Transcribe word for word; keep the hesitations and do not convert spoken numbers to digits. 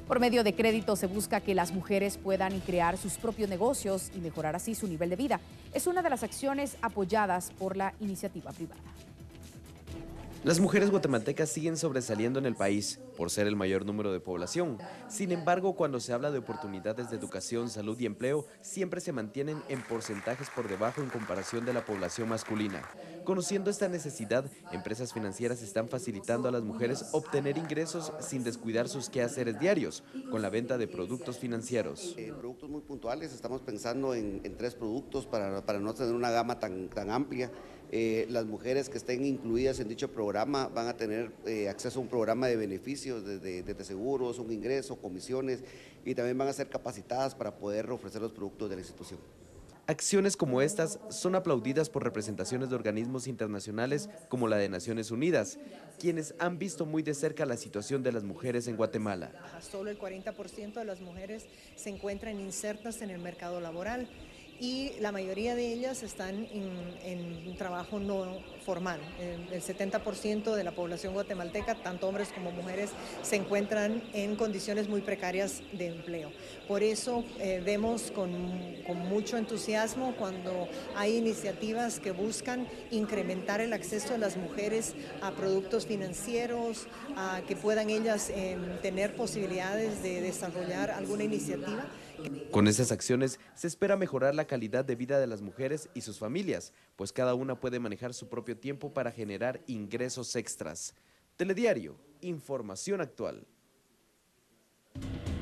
Por medio de crédito se busca que las mujeres puedan crear sus propios negocios y mejorar así su nivel de vida. Es una de las acciones apoyadas por la iniciativa privada. Las mujeres guatemaltecas siguen sobresaliendo en el país por ser el mayor número de población. Sin embargo, cuando se habla de oportunidades de educación, salud y empleo, siempre se mantienen en porcentajes por debajo en comparación de la población masculina. Conociendo esta necesidad, empresas financieras están facilitando a las mujeres obtener ingresos sin descuidar sus quehaceres diarios, con la venta de productos financieros. Eh, productos muy puntuales, estamos pensando en, en tres productos para, para no tener una gama tan, tan amplia. Eh, las mujeres que estén incluidas en dicho programa van a tener eh, acceso a un programa de beneficios desde, desde seguros, un ingreso, comisiones, y también van a ser capacitadas para poder ofrecer los productos de la institución. Acciones como estas son aplaudidas por representaciones de organismos internacionales como la de Naciones Unidas, quienes han visto muy de cerca la situación de las mujeres en Guatemala. Solo el cuarenta por ciento de las mujeres se encuentran insertas en el mercado laboral y la mayoría de ellas están en, en un trabajo no formal. El, el setenta por ciento de la población guatemalteca, tanto hombres como mujeres, se encuentran en condiciones muy precarias de empleo. Por eso eh, vemos con, con mucho entusiasmo cuando hay iniciativas que buscan incrementar el acceso de las mujeres a productos financieros, a que puedan ellas eh, tener posibilidades de desarrollar alguna iniciativa. Con esas acciones se espera mejorar la calidad de vida de las mujeres y sus familias, pues cada una puede manejar su propio tiempo para generar ingresos extras. Telediario, información actual.